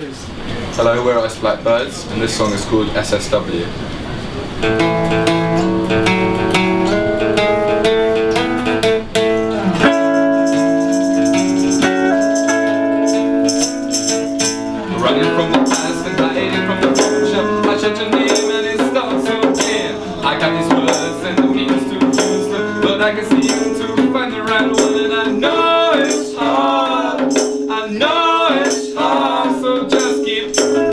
please. Hello, we're Ice Blackbirds, and this song is called SSW. Running from the past and hiding from the future. I shout your name and it starts again. I got these words and the means to use them, but I can see you to find the right one. And I know it's hard, I know it's hard, so just keep.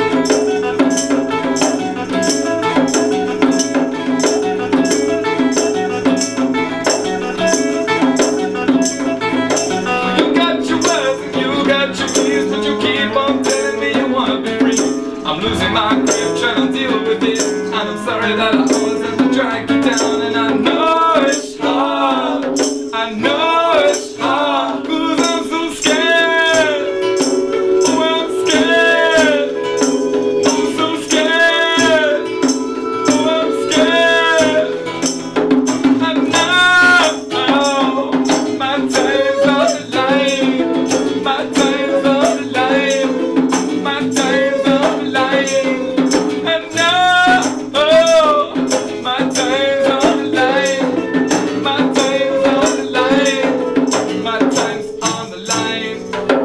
You got your words and you got your fears, but you keep on telling me you wanna be free. I'm losing my grip, trying to deal with it, and I'm sorry that I always have to drag you down. And I know it's hard, I know it's hard, 'cause I'm so scared. Oh, I'm scared. I'm so scared. Oh, I'm scared. I know my time's on the line. My time's on the line. My time's on the line. And now, oh, my time's on the line. My time's on the line. My time's on the line.